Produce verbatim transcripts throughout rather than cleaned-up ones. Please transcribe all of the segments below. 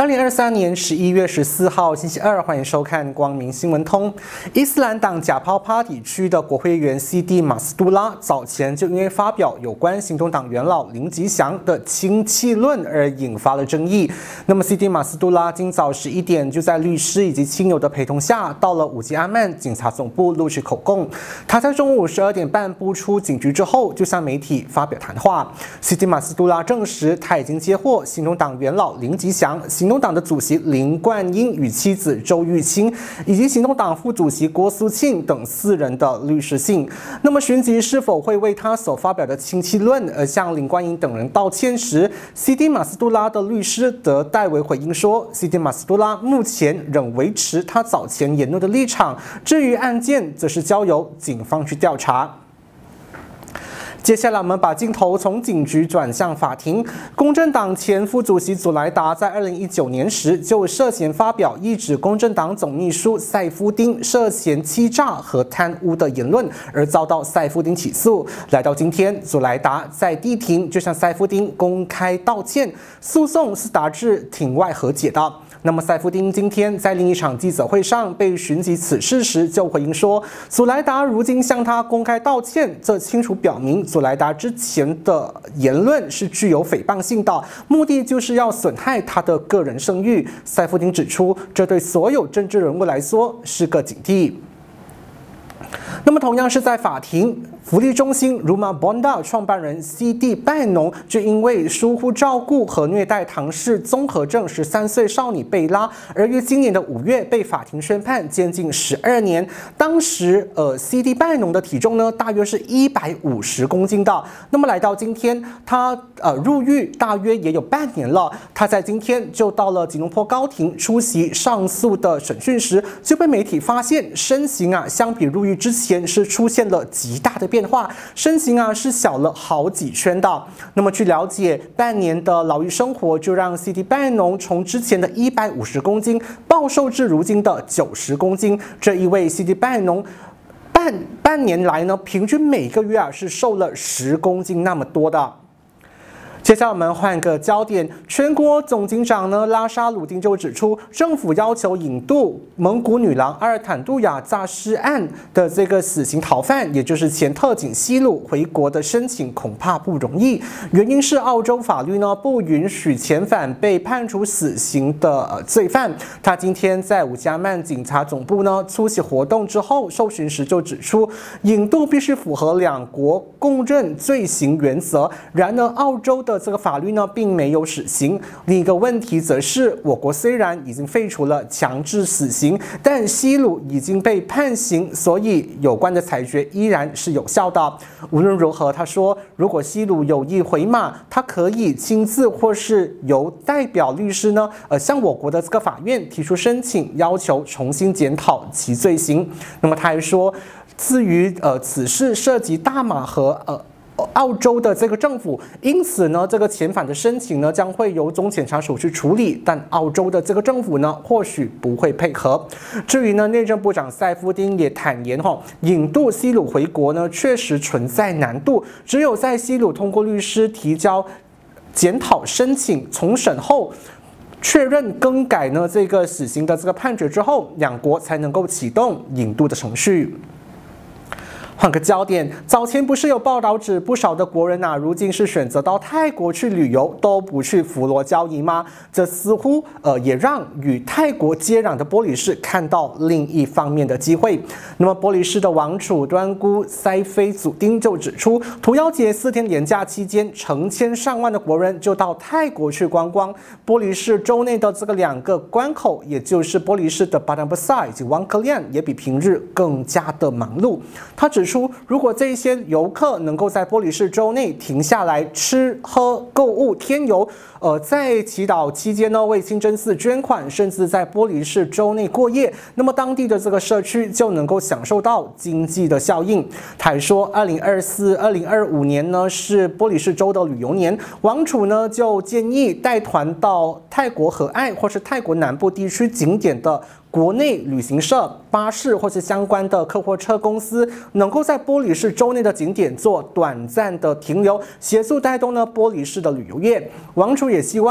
二零二三年十一月十四号星期二，欢迎收看光明新闻通。伊斯兰党贾抛帕地区的国会议员 C D 马斯杜拉早前就因为发表有关行动党元老林吉祥的亲戚论而引发了争议。那么 C D 马斯杜拉今早十一点就在律师以及亲友的陪同下，到了五吉阿曼警察总部录取口供。他在中午十二点半步出警局之后，就向媒体发表谈话。C D 马斯杜拉证实，他已经接获行动党元老林吉祥、行动党的主席林冠英与妻子周玉清，以及行动党副主席郭苏庆等四人的律师信。那么，询及是否会为他所发表的亲戚论而向林冠英等人道歉时 ，C D 马斯杜拉的律师则代为回应说 ，C D 马斯杜拉目前仍维持他早前言论的立场，至于案件则是交由警方去调查。接下来，我们把镜头从警局转向法庭。公正党前副主席祖莱达在二零一九年时就涉嫌发表抑制公正党总秘书塞夫丁涉嫌欺诈和贪污的言论，而遭到塞夫丁起诉。来到今天，祖莱达在地庭就向塞夫丁公开道歉，诉讼是达至庭外和解的。那么，塞夫丁今天在另一场记者会上被询及此事时，就回应说，祖莱达如今向他公开道歉，这清楚表明祖莱达之前的言论是具有诽谤性的，目的就是要损害他的个人声誉。塞夫丁指出，这对所有政治人物来说是个警惕。那么，同样是在法庭，福利中心 Rumah Bonda 创办人 C D 拜农就因为疏忽照顾和虐待唐氏综合症十三岁少女贝拉，而于今年的五月被法庭宣判监禁十二年。当时，呃 ，C D 拜农的体重呢，大约是一百五十公斤的。那么来到今天，他呃入狱大约也有半年了。他在今天就到了吉隆坡高庭出席上诉的审讯时，就被媒体发现身形啊，相比入狱之前是出现了极大的变化，身形啊是小了好几圈的。那么据了解，半年的牢狱生活就让 C D 拜农从之前的一百五十公斤暴瘦至如今的九十公斤。这意味 C D 拜农半半年来呢，平均每个月啊是瘦了十公斤那么多的。接下来我们换个焦点，全国总警长呢拉沙鲁丁就指出，政府要求引渡蒙古女郎阿尔坦杜雅诈尸案的这个死刑逃犯，也就是前特警西鲁回国的申请恐怕不容易。原因是澳洲法律呢不允许遣返被判处死刑的罪犯。他今天在五加曼警察总部呢出席活动之后受询时就指出，引渡必须符合两国共认罪行原则。然而，澳洲的这个法律呢，并没有死刑。另一个问题则是，我国虽然已经废除了强制死刑，但西鲁已经被判刑，所以有关的裁决依然是有效的。无论如何，他说，如果西鲁有意回马，他可以亲自或是由代表律师呢，呃，向我国的这个法院提出申请，要求重新检讨其罪行。那么他还说，至于呃此事涉及大马和呃。澳洲的这个政府，因此呢，这个遣返的申请呢，将会由总检察署去处理，但澳洲的这个政府呢，或许不会配合。至于呢，内政部长塞夫丁也坦言，哈，引渡西鲁回国呢，确实存在难度，只有在西鲁通过律师提交检讨申请重审后，确认更改呢这个死刑的这个判决之后，两国才能够启动引渡的程序。换个焦点，早前不是有报道指不少的国人啊，如今是选择到泰国去旅游，都不去佛罗交易吗？这似乎呃也让与泰国接壤的玻里市看到另一方面的机会。那么玻里市的王储端姑塞菲祖丁就指出，屠妖节四天连假期间，成千上万的国人就到泰国去观光。玻里市州内的这个两个关口，也就是玻里市的巴丹巴萨以及汪克亮，也比平日更加的忙碌。他指出，如果这些游客能够在玻里市州内停下来吃喝购物添油，呃，在祈祷期间呢为清真寺捐款，甚至在玻里市州内过夜，那么当地的这个社区就能够享受到经济的效应。他还说，二零二四、二零二五年呢是玻里市州的旅游年，王储呢就建议带团到泰国和爱或是泰国南部地区景点的国内旅行社、巴士或是相关的客货车公司，能够在玻里市州内的景点做短暂的停留，协助带动呢玻里市的旅游业。王储也希望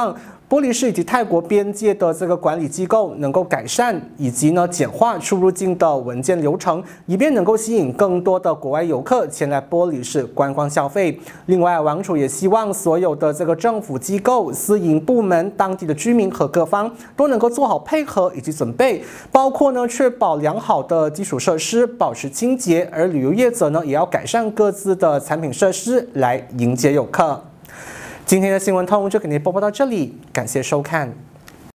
玻璃市以及泰国边界的这个管理机构能够改善以及呢简化出入境的文件流程，以便能够吸引更多的国外游客前来玻璃市观光消费。另外，王储也希望所有的这个政府机构、私营部门、当地的居民和各方都能够做好配合以及准备，包括呢确保良好的基础设施，保持清洁，而旅游业者呢也要改善各自的产品设施来迎接游客。今天的新闻通就给您播报到这里，感谢收看。